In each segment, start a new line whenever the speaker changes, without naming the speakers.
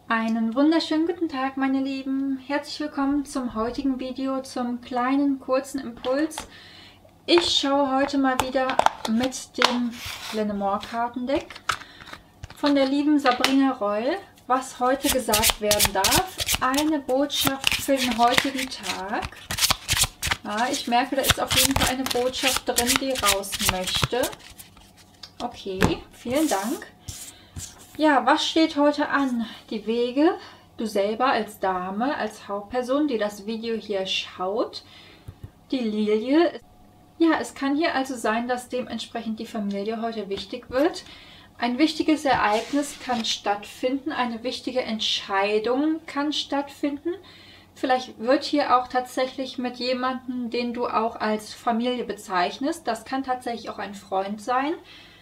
Einen wunderschönen guten Tag, meine Lieben. Herzlich willkommen zum heutigen Video, zum kleinen, kurzen Impuls. Ich schaue heute mal wieder mit dem Lenormand-Kartendeck von der lieben Sabrina Roll, was heute gesagt werden darf. Eine Botschaft für den heutigen Tag. Ja, ich merke, da ist auf jeden Fall eine Botschaft drin, die raus möchte. Okay, vielen Dank. Ja, was steht heute an? Die Wege, du selber als Dame, als Hauptperson, die das Video hier schaut. Die Lilie. Ja, es kann hier also sein, dass dementsprechend die Familie heute wichtig wird. Ein wichtiges Ereignis kann stattfinden, eine wichtige Entscheidung kann stattfinden. Vielleicht wird hier auch tatsächlich mit jemandem, den du auch als Familie bezeichnest, das kann tatsächlich auch ein Freund sein.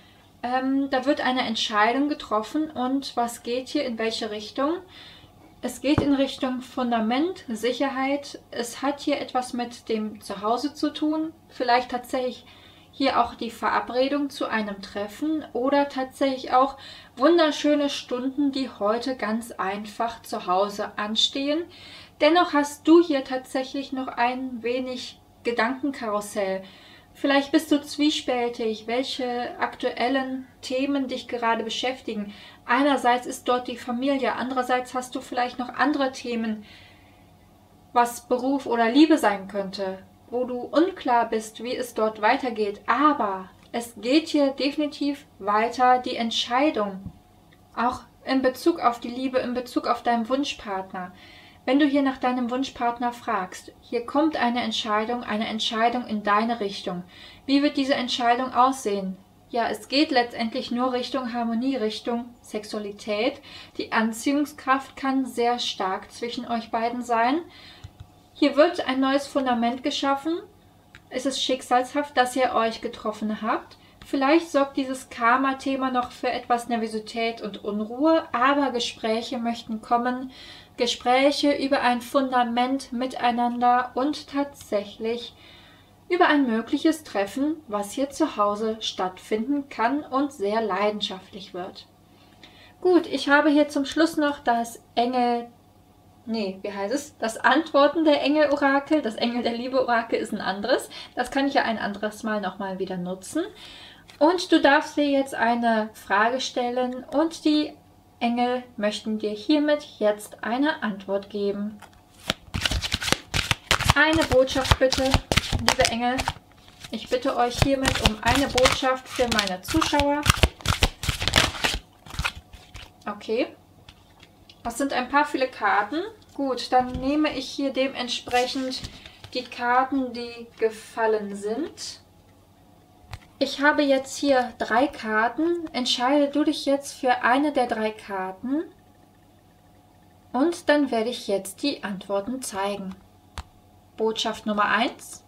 Da wird eine Entscheidung getroffen und was geht hier in welche Richtung? Es geht in Richtung Fundament, Sicherheit. Es hat hier etwas mit dem Zuhause zu tun. Vielleicht tatsächlich hier auch die Verabredung zu einem Treffen oder tatsächlich auch wunderschöne Stunden, die heute ganz einfach zu Hause anstehen. Dennoch hast du hier tatsächlich noch ein wenig Gedankenkarussell. Vielleicht bist du zwiespältig, welche aktuellen Themen dich gerade beschäftigen. Einerseits ist dort die Familie, andererseits hast du vielleicht noch andere Themen, was Beruf oder Liebe sein könnte, wo du unklar bist, wie es dort weitergeht. Aber es geht hier definitiv weiter, die Entscheidung, auch in Bezug auf die Liebe, in Bezug auf deinen Wunschpartner. Wenn du hier nach deinem Wunschpartner fragst, hier kommt eine Entscheidung in deine Richtung. Wie wird diese Entscheidung aussehen? Ja, es geht letztendlich nur Richtung Harmonie, Richtung Sexualität. Die Anziehungskraft kann sehr stark zwischen euch beiden sein. Hier wird ein neues Fundament geschaffen. Es ist schicksalshaft, dass ihr euch getroffen habt. Vielleicht sorgt dieses Karma-Thema noch für etwas Nervosität und Unruhe, aber Gespräche möchten kommen. Gespräche über ein Fundament miteinander und tatsächlich über ein mögliches Treffen, was hier zu Hause stattfinden kann und sehr leidenschaftlich wird. Gut, ich habe hier zum Schluss noch das das Antworten der Engel-Orakel. Das Engel der Liebe-Orakel ist ein anderes. Das kann ich ja ein anderes Mal nochmal wieder nutzen. Und du darfst dir jetzt eine Frage stellen und die Engel möchten dir hiermit jetzt eine Antwort geben. Eine Botschaft bitte, liebe Engel. Ich bitte euch hiermit um eine Botschaft für meine Zuschauer. Okay. Das sind ein paar viele Karten. Gut, dann nehme ich hier dementsprechend die Karten, die gefallen sind. Ich habe jetzt hier 3 Karten. Entscheide du dich jetzt für eine der 3 Karten. Und dann werde ich jetzt die Antworten zeigen. Botschaft Nummer 1.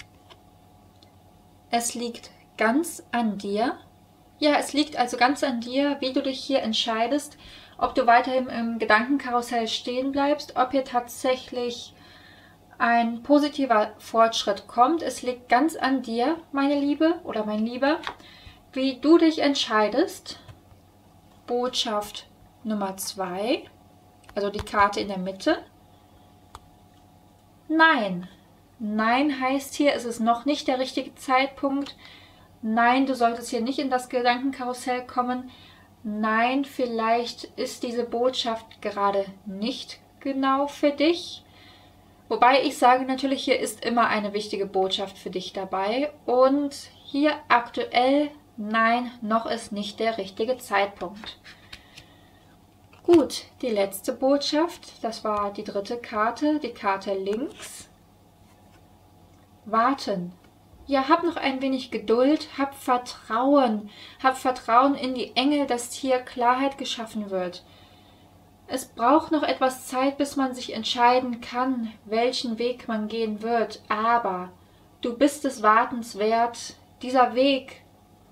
Es liegt ganz an dir. Ja, es liegt also ganz an dir, wie du dich hier entscheidest, ob du weiterhin im Gedankenkarussell stehen bleibst, ob hier tatsächlich ein positiver Fortschritt kommt. Es liegt ganz an dir, meine Liebe oder mein Lieber, wie du dich entscheidest. Botschaft Nummer 2, also die Karte in der Mitte. Nein. Nein heißt hier, es ist noch nicht der richtige Zeitpunkt. Nein, du solltest hier nicht in das Gedankenkarussell kommen. Nein, vielleicht ist diese Botschaft gerade nicht genau für dich. Wobei ich sage natürlich, hier ist immer eine wichtige Botschaft für dich dabei. Und hier aktuell, nein, noch ist nicht der richtige Zeitpunkt. Gut, die letzte Botschaft, das war die 3. Karte, die Karte links. Warten. Ja, hab noch ein wenig Geduld, hab Vertrauen in die Engel, dass hier Klarheit geschaffen wird. Es braucht noch etwas Zeit, bis man sich entscheiden kann, welchen Weg man gehen wird. Aber du bist es wartenswert. Dieser Weg,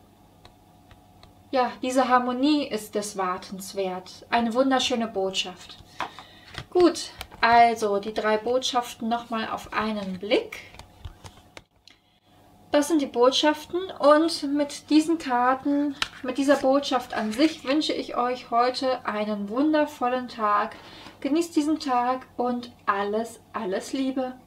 ja, diese Harmonie ist es wartenswert. Eine wunderschöne Botschaft. Gut, also die 3 Botschaften nochmal auf einen Blick. Das sind die Botschaften und mit diesen Karten, mit dieser Botschaft an sich wünsche ich euch heute einen wundervollen Tag. Genießt diesen Tag und alles, alles Liebe.